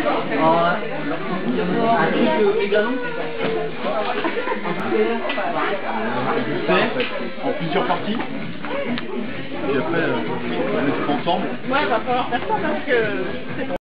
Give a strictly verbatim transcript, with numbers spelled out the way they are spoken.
En plusieurs parties. Et après, euh, on met tout ensemble. Ouais, il va falloir faire ça parce que c'est